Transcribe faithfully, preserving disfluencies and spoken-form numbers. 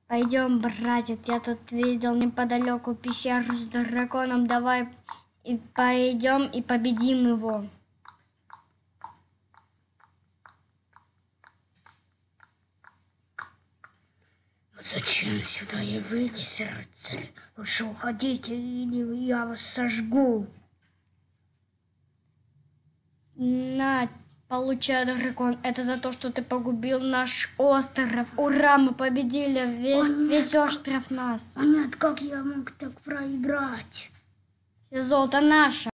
Пойдем, братец, я тут видел неподалеку пещеру с драконом. Давай и пойдем и победим его. Зачем сюда явились, рыцари? Лучше уходите, или я вас сожгу. На, получай, дракон. Это за то, что ты погубил наш остров. Ура, мы победили. Весь, О, весь остров нас. О нет, как я мог так проиграть? Все золото наше.